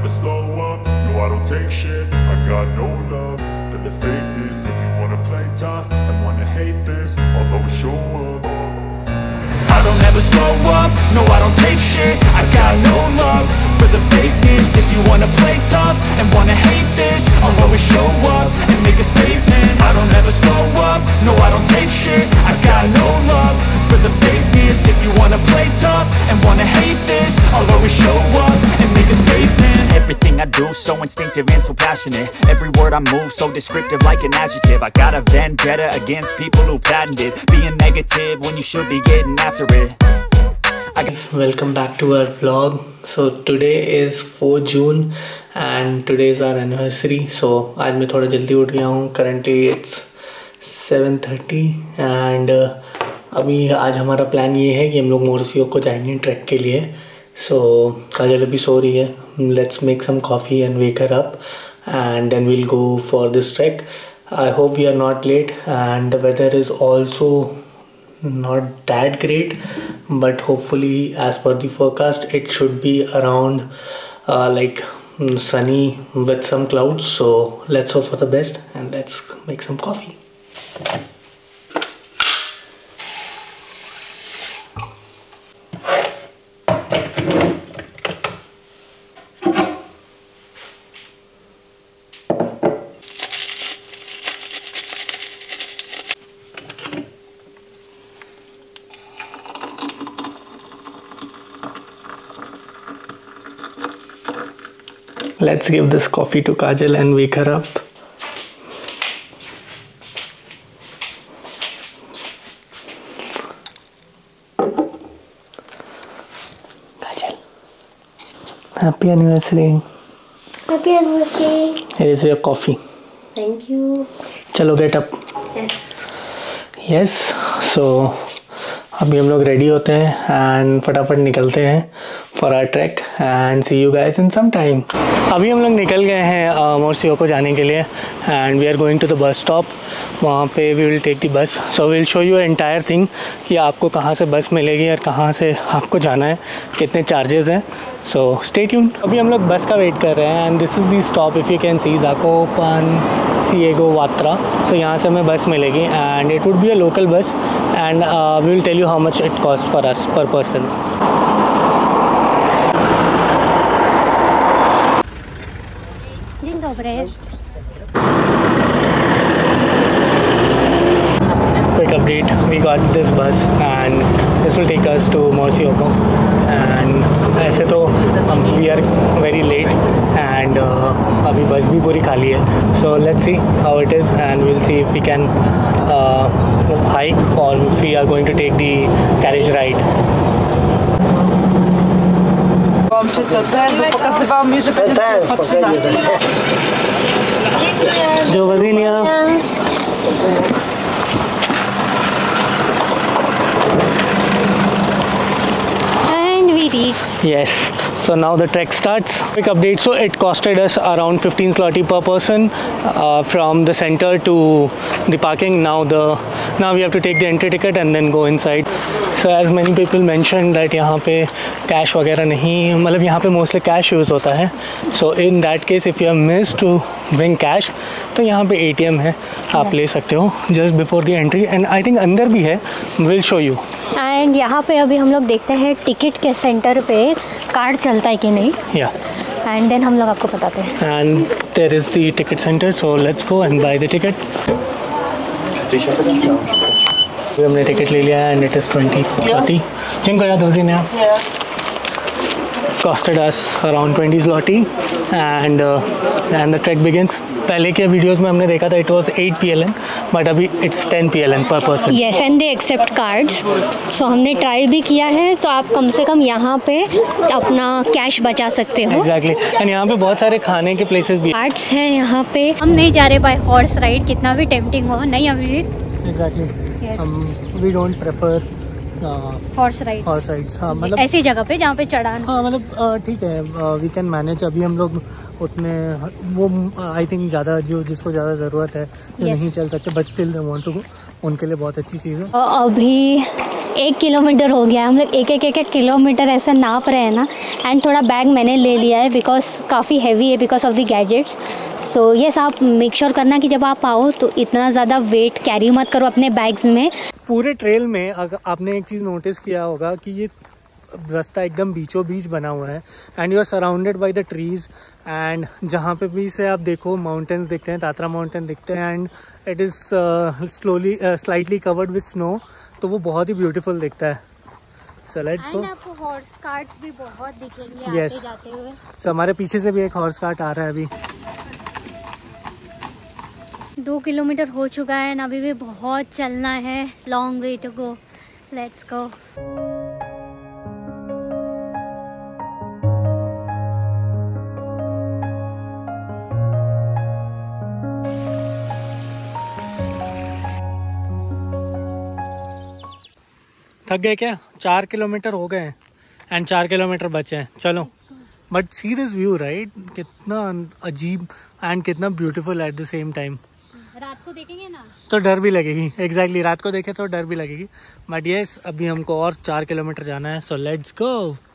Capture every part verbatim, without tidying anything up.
never slow up, no I don't take shit. I got no love for the fakeness. If you wanna play tough and wanna hate this, I'll always show up. I don't ever slow up, no I don't take shit. I got no love for the fakeness. If you wanna play tough and wanna hate this, I'll always show up and make a statement. I don't ever slow up, no I don't take shit. I got no love for the fakeness. If you wanna play tough and wanna hate this, I'll always show up and make a statement. Everything I do so instinctive and so passionate. Every word I move so descriptive like an adjective. I got a vendetta against people who patented being negative when you should be getting after it. Welcome back to our vlog. So today is fourth June and today is our anniversary. So आज मैं थोड़ा जल्दी उठ गया हूँ. Currently it's seven thirty and uh, अभी आज हमारा प्लान ये है कि हम लोग मोरसियो को जाएंगे ट्रैक के लिए. So काजल अभी सो रही है. Let's make some coffee and wake her up and then we'll go for this trek. I hope we are not late and the weather is also not that great, but hopefully as per the forecast it should be around uh, like sunny with some clouds. So let's hope for the best and let's make some coffee. Let's give this coffee to Kajal and wake her up. Kajal, happy anniversary. Happy anniversary. Here is your coffee. Thank you. Chalo, get up. Yes. Yes. So अभी हम लोग ready होते हैं and फटाफट निकलते हैं for our track and see you guys in some time. अभी हम लोग निकल गए हैं मोरसियो को जाने के लिए and we are going to the bus stop. वहाँ पे we will take the bus. So will show you entire thing कि आपको कहाँ से बस मिलेगी और कहाँ से आपको जाना है, कितने चार्जेस हैं. So stay tuned. अभी हम लोग बस का वेट कर रहे हैं and this is the stop. If you can see Zakopane सिएगो वात्रा. सो यहाँ से हमें बस मिलेगी and it would be a local bus and we will tell you how much it cost for us per person. Dzień dobry. Quick update, we got this bus and this will take us to Morsioko and ऐसे तो हम we are very late and uh, अभी बस भी पूरी खाली है. So let's see how it is and we'll see if we can uh, hike or if we are going to take the carriage ride. Czy to ten, bo pokazywał mi, że będzie po trzynaście. Jo Wazinia. And we reached. Yes. So now the trek starts. Quick update. So it costed us around fifteen zloty per person uh, from the center to the parking. Now the now we have to take the entry ticket and then go inside. So as many people mentioned that यहाँ पे cash वगैरह नहीं, मतलब यहाँ पे mostly cash use होता है. So in that case if you have missed to bring cash, तो यहाँ पे A T M है, आप ले सकते हो just before the entry and I think अंदर भी है. We'll show you. एंड यहाँ पे अभी हम लोग देखते हैं टिकट के सेंटर पे कार्ड चलता है कि नहीं. Yeah. एंड देन हम लोग आपको बताते हैं. And there is the ticket center. So let's go and buy the ticket. हमने टिकट ले लिया है and it is twenty zloty. Dziękuję, do widzenia. Costed us around twenty zloty and uh, and the trek begins. पहले के videos में हमने देखा था it was eight P L N but अभी it's ten P L N per person. Yes and they accept cards. So हमने try भी किया है तो आप कम से कम यहाँ पे अपना कैश बचा सकते हो. एग्जैक्टली. एंड यहाँ पे बहुत सारे खाने के प्लेसेस भी कार्ड्स हैं यहाँ पे. हम नहीं जा रहे बाय हॉर्स राइड, कितना भी टेम्पटिंग हो. नहीं अभिजीत. एग्जैक्टली. हम we don't prefer horse ride. Horse rides. हाँ मतलब ऐसी जगह पे जहाँ पे चढ़ान. हाँ मतलब ठीक है, वी कैन मैनेज. अभी हम लोग उतने वो आई थिंक ज़्यादा जो जिसको ज़्यादा ज़रूरत है जो yes. नहीं चल सकते but still they want to go, उनके लिए बहुत अच्छी चीज़ है. अभी एक किलोमीटर हो गया, हम लोग एक एक एक एक किलोमीटर ऐसा नाप रहे हैं ना। एंड थोड़ा बैग मैंने ले लिया है बिकॉज काफ़ी हैवी है because of the gadgets. So yes, आप मेक श्योर करना कि जब आप आओ तो इतना ज़्यादा वेट कैरी मत करो अपने बैग्स में। पूरे ट्रेल में अगर आपने एक चीज़ नोटिस किया होगा कि ये रास्ता एकदम बीचों बीच बना हुआ है and you are surrounded by the trees and जहाँ पे भी से आप देखो माउंटेन्स दिखते हैं, तात्रा माउंटेन दिखते हैं and it is slowly slightly covered with snow, तो वो बहुत ही ब्यूटीफुल दिखता है। So let's go. आपको हॉर्स कार्ट्स भी बहुत दिखेंगे yes. आते जाते हुए। तो हमारे पीछे से भी एक हॉर्स कार्ट आ रहा है अभी। दो किलोमीटर हो चुका है, अभी भी बहुत चलना है। Long way to go, let's go. थक गए क्या? चार किलोमीटर हो गए हैं एंड चार किलोमीटर बचे हैं। चलो, but see this view right, कितना अजीब एंड कितना beautiful at the same time. रात को देखेंगे ना तो डर भी लगेगी। एग्जैक्टली exactly, रात को देखे तो डर भी लगेगी। बट यस, अभी हमको और चार किलोमीटर जाना है। So let's go.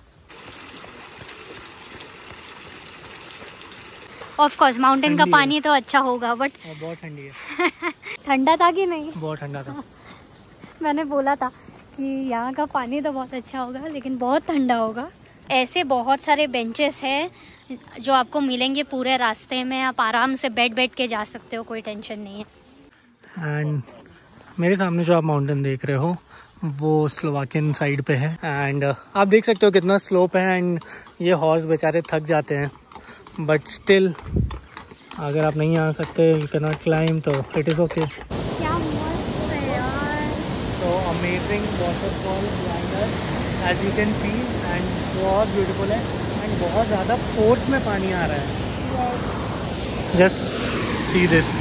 Of course mountain का पानी तो अच्छा होगा, बट बहुत ठंडी है। ठंडा था कि नहीं? बहुत ठंडा था। मैंने बोला था कि यहाँ का पानी तो बहुत अच्छा होगा लेकिन बहुत ठंडा होगा। ऐसे बहुत सारे बेंचेस हैं जो आपको मिलेंगे पूरे रास्ते में, आप आराम से बैठ बैठ के जा सकते हो, कोई टेंशन नहीं है। एंड मेरे सामने जो आप माउंटेन देख रहे हो वो स्लोवाकियन साइड पे है एंड uh, आप देख सकते हो कितना स्लोप है एंड ये हॉर्स बेचारे थक जाते हैं, बट स्टिल अगर आप नहीं आ सकते, यू कैन नॉट क्लाइम, तो इट इज़ ओके। क्या मस्त है यार। So amazing waterfall behind us, as you can see, and बहुत beautiful है and बहुत ज़्यादा फोर्स में पानी आ रहा है। Just see this.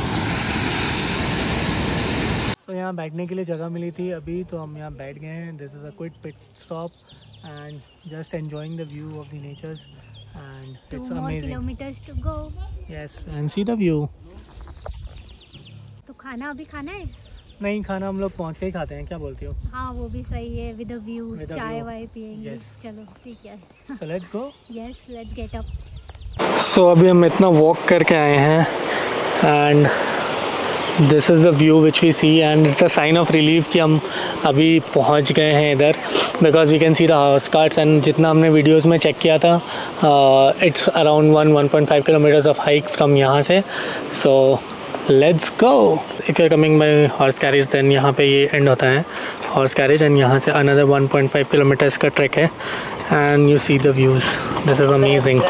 So यहाँ बैठने के लिए जगह मिली थी अभी, तो हम यहाँ बैठ गए हैं। This is a quick pit stop and just enjoying the view of the natures and Two it's more amazing. kilometers to go. Yes, and see the view. तो खाना अभी खाना है? नहीं, खाना हम लोग पहुँच के ही खाते हैं। क्या बोलती हो? हाँ वो भी सही है, with a view, With a chai view. वाय पियेंगे। Yes. चलो ठीक है। So let's go. Yes, let's get up. So so, अभी हम इतना वॉक करके आए हैं and this is the view which we see and it's a sign of relief कि हम अभी पहुंच गए हैं इधर, because we can see the horse carts and जितना हमने वीडियोस में चेक किया था it's around one one point five kilometres of hike from यहाँ से। So let's go. If you are coming by horse carriage then यहाँ पे ये एंड होता है हॉर्स कैरेज एंड यहाँ से another one point five kilometres का ट्रैक है and you see the views. This is amazing.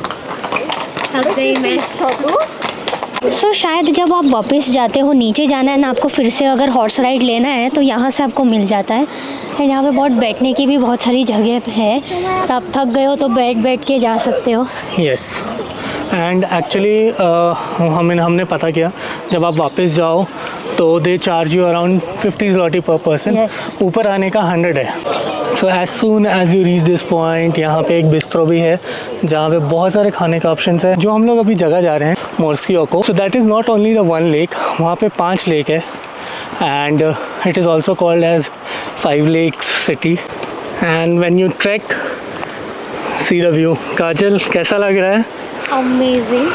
So so, शायद जब आप वापस जाते हो, नीचे जाना है ना आपको, फिर से अगर हॉर्स राइड लेना है तो यहाँ से आपको मिल जाता है एंड यहाँ पे बहुत बैठने की भी बहुत सारी जगह है, तो आप थक गए हो तो बैठ बैठ के जा सकते हो। यस, एंड एक्चुअली हमें हमने पता किया जब आप वापस जाओ तो they charge you around fifty zloty per person. ऊपर आने का हंड्रेड है। So as soon as you reach this point, यहाँ पे एक बिस्ट्रो भी है जहाँ पे बहुत सारे खाने का ऑप्शन है। जो हम लोग अभी जगह जा रहे हैं Morskie Oko, so that is not only the one lake, वहाँ पे पांच लेक है and it is also called as five lakes city. And when you track, see the view. Kajal, कैसा लग रहा है? Amazing.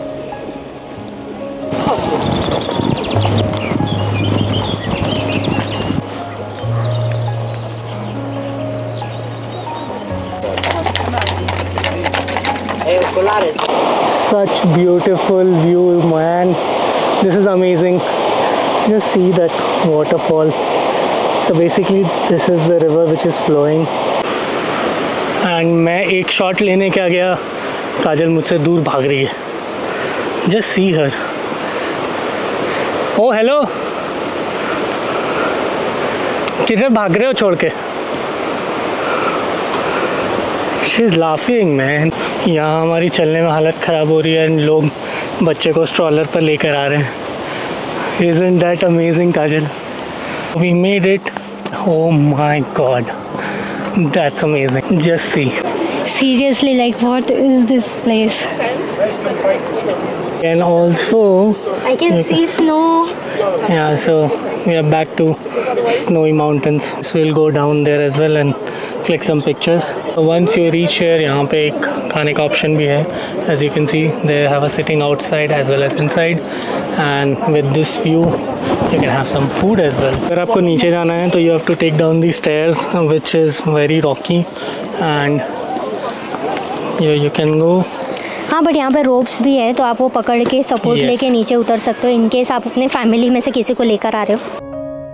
Such beautiful view, man. This is amazing. Just see that waterfall. So basically this is the river which is flowing. And मैं एक shot लेने क्या गया, काजल मुझसे दूर भाग रही है। Just see her. Oh hello. किधर भाग रहे हो छोड़ के? She's laughing, man. यहाँ हमारी चलने में हालत ख़राब हो रही है एंड लोग बच्चे को स्ट्रॉलर पर लेकर आ रहे हैं। Isn't that amazing, Kajal? We made it. Oh my God, that's amazing. Just see. Seriously, like what is this place? And also I can see snow. yeah, so we are back to snowy mountains. So we'll go down there as well and click some pictures. So once you reach here, यहाँ पे एक खाने का option भी है. As you can see, they have a sitting outside as well as inside. And with this view, you can have some food as well. अगर आपको नीचे जाना है तो you have to take down the stairs, which is very rocky, and here you can go. हाँ, but यहाँ पे ropes भी है तो आप वो पकड़ के सपोर्ट yes. लेके नीचे उतर सकते हो इन केस आप अपने फैमिली में से किसी को लेकर आ रहे हो.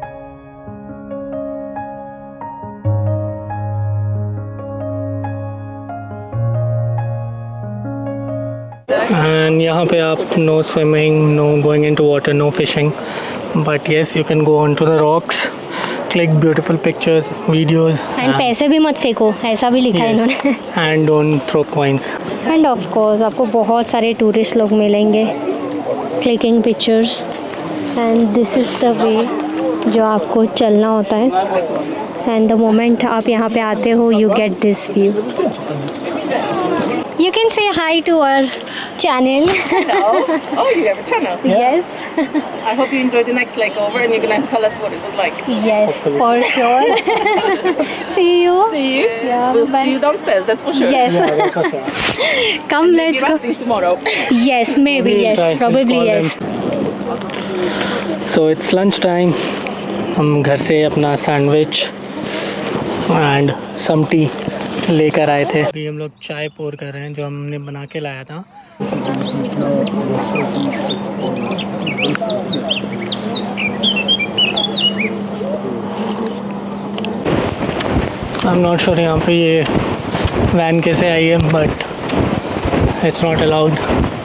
And यहाँ पे आप no swimming, no going into water, no fishing, but yes, you can go onto the rocks, click beautiful pictures, videos. And, and पैसे भी मत फेंको, ऐसा भी लिखा है इन्होंने. And don't throw coins. And of course, आपको बहुत सारे टूरिस्ट लोग मिलेंगे clicking pictures. And this is the way जो आपको चलना होता है. And the moment आप यहाँ पे आते हो, you get this view. You can say hi to our channel. Hello. Oh, you have a channel? Yes. I hope you enjoyed the next leg over and you're going to tell us what it was like. Yes, for sure. See you. See you. Yeah, we'll bye. see you downstairs, that's for sure. Yes. Yeah, that's for sure. Come, and let's maybe go. rafting tomorrow. Yes, maybe, yes. Try. Probably We'll yes. Them. So it's lunch time. हम घर से अपना sandwich and some tea लेकर आए थे. अभी हम लोग चाय पोर कर रहे हैं जो हमने बना के लाया था. I'm not sure यहाँ पे ये वैन कैसे आई है, but it's not allowed.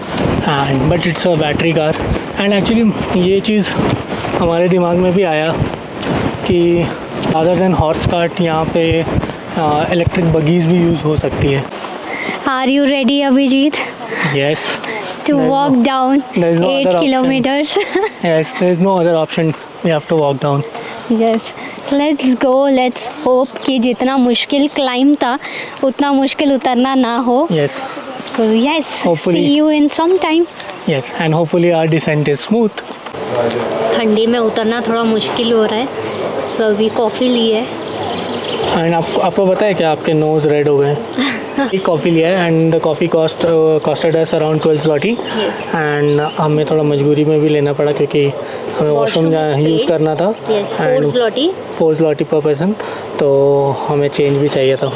And but it's a battery car. And actually ये चीज़ हमारे दिमाग में भी आया कि rather than horse cart यहाँ पे इलेक्ट्रिक uh, बगीज भी यूज़ हो सकती है. Are you ready, Abhijit? Yes. To There's walk no, down no eight kilometers. Yes, there is no other option. We have to walk down. Yes. Let's go. Let's hope कि जितना मुश्किल climb था उतना मुश्किल उतरना ना हो. Yes. So yes. Hopefully. See you in some time. Yes, and hopefully our descent is smooth. ठंडी में उतरना थोड़ा मुश्किल हो रहा है. So अभी कॉफ़ी ली है. एंड आपको आपको पता है कि आपके नोज रेड हो गए. एक कॉफ़ी लिया है and the coffee cost costed us around twelve zloty. And हमें थोड़ा मजबूरी में भी लेना पड़ा क्योंकि हमें वॉशरूम यूज़ करना था. फोर ज़लोटी फोर ज़लोटी पर पर्सन, तो हमें चेंज भी चाहिए था.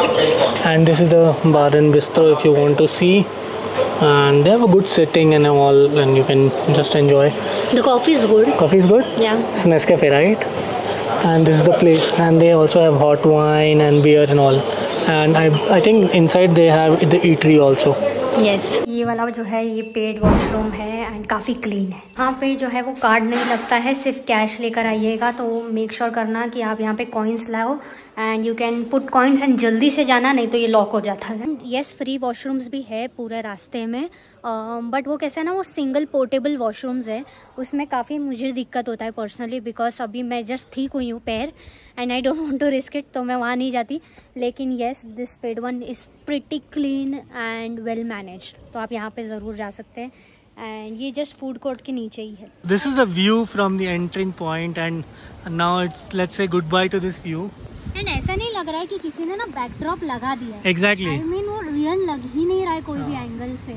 And this is the bar and bistro if you want to see. And they have a good sitting and all, and you can just enjoy. The coffee is good. Coffee is good? Yeah. It's Nescafe, right? And this is the place. And they also have hot wine and beer and all. And I I think inside they have the eatery also. Yes. ये वाला जो है ये paid washroom है and काफ़ी clean है. यहाँ पे जो है वो कार्ड नहीं लगता है, सिर्फ कैश लेकर आइएगा. तो मेक श्योर करना कि आप यहाँ पे कॉइन्स लाओ and you can put coins and जल्दी से जाना, नहीं तो ये लॉक हो जाता है. येस, फ्री वॉशरूम्स भी है पूरे रास्ते में, बट uh, वो कैसा है ना, वो सिंगल पोर्टेबल वॉशरूम्स है. उसमें काफ़ी मुझे दिक्कत होता है पर्सनली, बिकॉज अभी मैं जस्ट ठीक हुई हूँ पैर and I don't want to risk it, तो मैं वहाँ नहीं जाती. लेकिन yes, this paid one is pretty clean and well managed, तो आप यहाँ पे ज़रूर जा सकते हैं. एंड ये जस्ट फूड कोर्ट के नीचे ही है. This is the view from the entering point and now it's let's say goodbye to this view. And ऐसा नहीं लग रहा है कि किसी ने ना बैकड्रॉप लगा दिया. एग्जैक्टली. आई मीन वो रियल लग ही नहीं रहा है कोई भी एंगल से.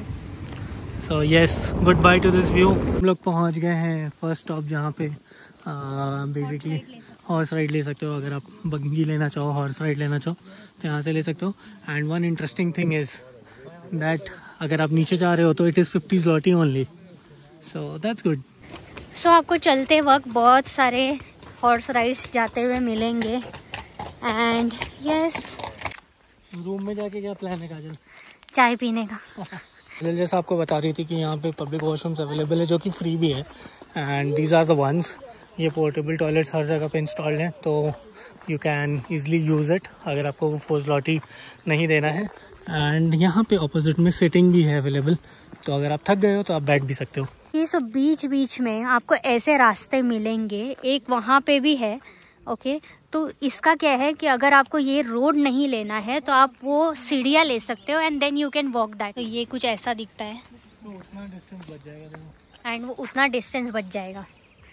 So yes, goodbye to this view. हम लोग पहुंच गए हैं फर्स्ट स्टॉप जहाँ पे बेसिकली हॉर्स राइड ले सकते हो. अगर आप बग्गी लेना चाहो, हॉर्स राइड लेना चाहो तो यहाँ से ले सकते हो. And one interesting thing is that अगर आप नीचे जा रहे हो तो it is fifty zloty only, so that's good. So आपको चलते वक्त बहुत सारे हॉर्स राइड्स जाते हुए मिलेंगे. एंड यस, रूम में जाके क्या प्लान है काजल? चाय पीने का. काजल जैसा आपको बता रही थी कि यहाँ पे पब्लिक वॉशरूम्स अवेलेबल है जो कि फ्री भी है. And these are the ones. ये पोर्टेबल टॉयलेट्स हर जगह पे इंस्टॉल्ड हैं, तो you can easily use it अगर आपको वो फोर ज़लोटी नहीं देना है. एंड यहाँ पे ऑपोजिट में सिटिंग भी है अवेलेबल, तो अगर आप थक गए हो तो आप बैठ भी सकते हो. ये सब बीच बीच में आपको ऐसे रास्ते मिलेंगे, एक वहाँ पे भी है. Okay okay? तो इसका क्या है कि अगर आपको ये रोड नहीं लेना है तो आप वो सीढ़ियाँ ले सकते हो and then you can walk that. तो ये कुछ ऐसा दिखता है, तो उतना डिस्टेंस बच जाएगा एंड वो उतना डिस्टेंस बच जाएगा.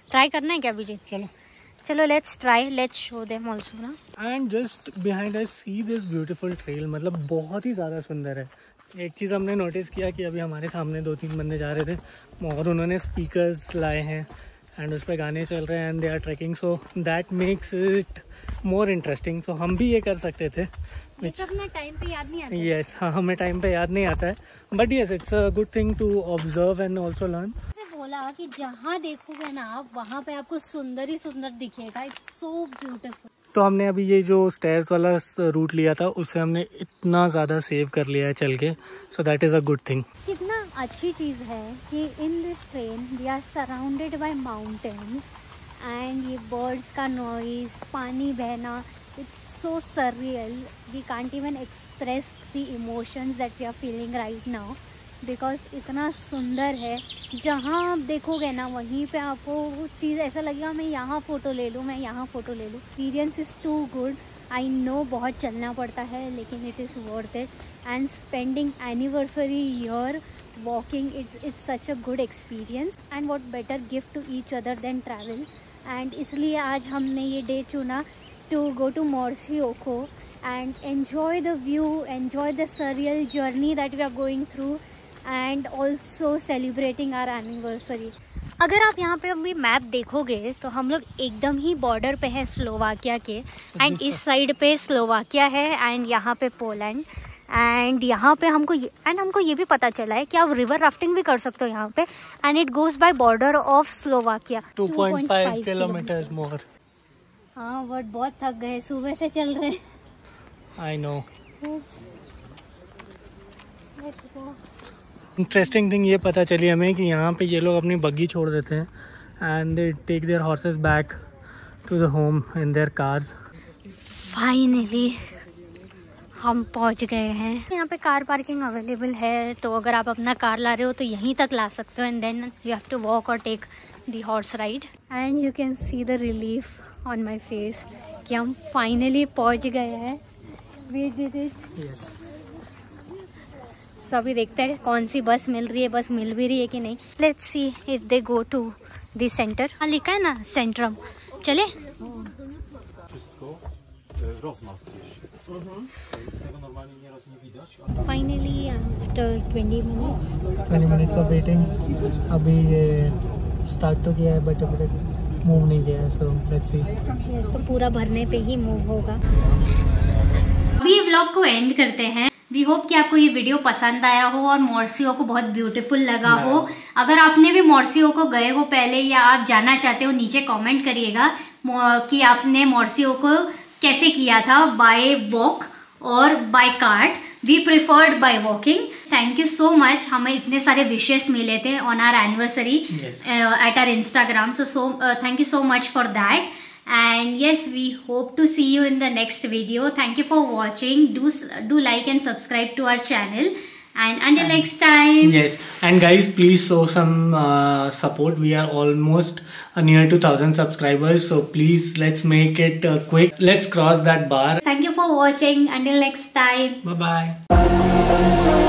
ट्राई करना है क्या अभिजीत? चलो चलो let's try, let's show them also ना। And just behind us see this beautiful trail, मतलब बहुत ही ज़्यादा सुंदर है। एक चीज़ हमने नोटिस किया कि अभी हमारे सामने दो तीन बंदे जा रहे थे और उन्होंने स्पीकर्स लाए हैं एंड उस पर गाने चल रहे हैं and they are trekking, so that makes it more interesting. So हम भी ये कर सकते थे, which अपना टाइम पे याद नहीं आता। यस हाँ, हमें टाइम पे याद नहीं आता है, but yes it's a good thing to observe and also learn. बोला कि जहाँ देखोगे ना आप वहाँ पे आपको सुंदर ही सुंदर दिखेगा। It's so beautiful. तो हमने अभी ये जो स्टेयर्स वाला रूट लिया था उससे हमने इतना ज़्यादा सेव कर लिया है चल के, so that is a good thing. कितना अच्छी चीज़ है कि in this train we are surrounded by mountains and ये बर्ड्स का नॉइज, पानी बहना, it's so surreal. We can't even express the emotions that we are feeling right now, because इतना सुंदर है। जहाँ आप देखोगे ना वहीं पे आपको वो चीज़ ऐसा लगेगा मैं यहाँ फ़ोटो ले लूँ, मैं यहाँ फ़ोटो ले लूँ। Experience is too good. I know बहुत चलना पड़ता है लेकिन it is worth it, and spending anniversary year walking, it it's such a good experience and what better gift to each other than travel. And इसलिए आज हमने ये day चुना to go to Morskie Oko and enjoy the view, enjoy the surreal journey that we are going through and also celebrating our anniversary. अगर आप यहाँ पे अभी मैप देखोगे तो हम लोग एकदम ही बॉर्डर पे है स्लोवाकिया के, एंड इस साइड पे स्लोवाकिया है एंड यहाँ पे पोलैंड। एंड यहाँ पे हमको एंड हमको ये भी पता चला है कि आप रिवर राफ्टिंग भी कर सकते हो यहाँ पे, and it goes by border of Slovakia. Two point five kilometres more. हाँ बट बहुत थक गए, सुबह से चल रहे हैं। I know. Let's go. Interesting thing ये पता चली हमें कि यहाँ पे ये लोग अपनी बग्गी छोड़ देते हैं and they take their horses back to the home in their cars. Finally हम पहुँच गए हैं। यहाँ पे कार पार्किंग अवेलेबल है, तो अगर आप अपना कार ला रहे हो तो यहीं तक ला सकते हो, and then you have to walk और take the horse ride. And you can see the relief on my face कि हम फाइनली पहुँच गए हैं। We did it. यस। सभी देखते हैं कौन सी बस मिल रही है, बस मिल भी रही है कि नहीं। Let's see if they go to this centre. हाँ लिखा है ना सेंट्रम, चले। Finally after twenty minutes twenty minutes of waiting अभी ये स्टार्ट तो किया है बट अभी तक मूव नहीं किया है, सो लेट्स सी। तो पूरा भरने पे ही मूव होगा। अभी ये व्लॉग को एंड करते हैं। वी होप कि आपको ये वीडियो पसंद आया हो और मोर्सियो को बहुत ब्यूटीफुल लगा हो। अगर आपने भी मोर्सियो को गए हो पहले या आप जाना चाहते हो, नीचे कमेंट करिएगा कि आपने मोर्सियो को कैसे किया था, बाय वॉक और by cart. We preferred by walking. Thank you so much, हमें इतने सारे विशेस मिले थे on our anniversary at our Instagram, so so thank you so much for that. And yes, we hope to see you in the next video. Thank you for watching. Do do like and subscribe to our channel. And until and next time. Yes, and guys, please show some uh, support. We are almost uh, near to thousand subscribers. So please, let's make it uh, quick. Let's cross that bar. Thank you for watching. Until next time. Bye bye.